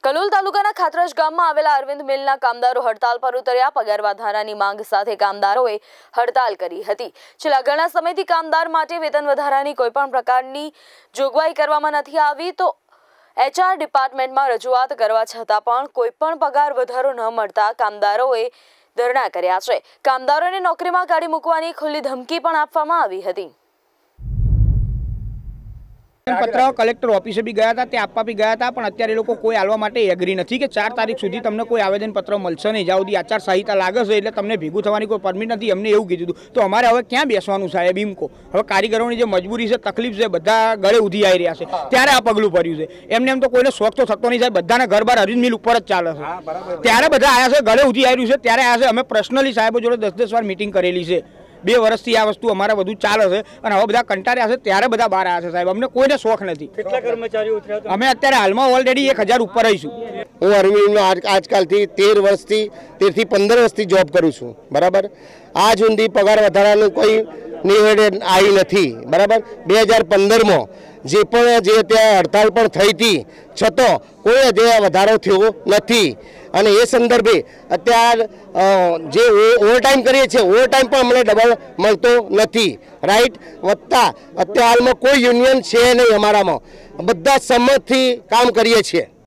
કલોલ તાલુકાના ખાતરજ ગામમાં આવેલા અરવિંદ મિલના કામદારો હડતાલ પર ઉતર્યા। પગાર વધારાની માંગ સાથે કામદારોએ હડતાલ કરી હતી। છેલ્લા ઘણા સમયથી કામદાર માટે વેતન વધારાની કોઈપણ પ્રકારની જોગવાઈ કરવામાં નથી આવી તો HR ડિપાર્ટમેન્ટમાં રજૂઆત કરવા છતાં પણ કોઈપણ પગાર વધારો ન મળતા કામદારોએ ધરણા કર્યા છે। કામદારોને નોકરીમાં કાઢી મૂકવાની ખુલ્લી ધમકી પણ આપવામાં આવી હતી। पत्र कलेक्टर ऑफिसे भी गया था, ते आपवा भी गया था, पण अत्यारे लोको कोई आलवा माटे एग्री नहीं कि 4 तारीख सुधी तमने कोई आवेदन पत्र मळशे नहीं। ज्यां सुधी आचार संहिता लागे छे एटले तमने भेगुं थवानी कोई परमिट नहीं। अमने एवुं कीधुं तो अमारे हवे क्यां बेसवानुं साहेब एम को। हवे कारीगरोनी जे मजबूरी छे, तकलीफ छे, बधा गळे उधी आई रह्या छे, त्यारे आ पगलुं भर्युं छे। एमने एम तो कोईने शौक तो थतो नहीं साहेब, बधाने घर बार अरविंद मिल उपर ज चाले छे, त्यारे बधा आया छे, गळे उधी आई रह्युं छे, त्यारे आया छे। अमे पर्सनली साहेबो जोडे 10-10 वार मीटिंग करेली छे। 2 वर्षथी आ वस्तु अमारे बधुं चाले छे अने हवे बधा कंटाळ्या छे, त्यारे बधा बहार आया छे साहेब। अमने कोईने शौक नहीं। કેટલા કર્મચારીઓ ઉતર્યા હતા? अमे अत्यारे हालमां ऑलरेडी 1000 उपर रहीशुं। हूँ अरविंद आजकलथी 13 वर्षथी 13 થી 15 वर्षथी जॉब करूँ छूँ, बराबर। आज सुधी पगार वधारानुं कोई निवेदन आई नहीं, बराबर। 2015 में जे त्या हड़ताल पण थई थी छतो कोई जे वधारो थयो नथी અને એ સંદર્ભે અત્યાર જે ઓવરટાઈમ કરીએ છીએ ઓવરટાઈમ પણ અમને ડબલ મળતો નથી, રાઈટ। વત્તા અત્યાર હાલમાં કોઈ યુનિયન છે નહીં અમારામાં, બધા સંમતથી કામ કરીએ છીએ।